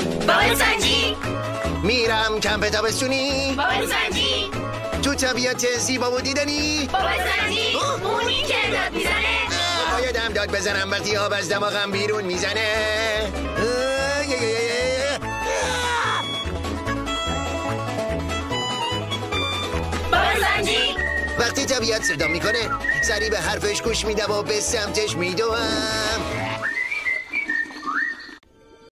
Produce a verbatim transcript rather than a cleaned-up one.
بابا سنجی میرم کمپ تابستونی. بابا سنجی تو طبیعت زیبا و دیدنی. بابا سنجی اونی که داد میزنه. باید داد بزنم وقتی آب از دماغم بیرون میزنه. بابا سنجی وقتی طبیعت صدا میکنه سریع به حرفش گوش میدم و به سمتش میدوم.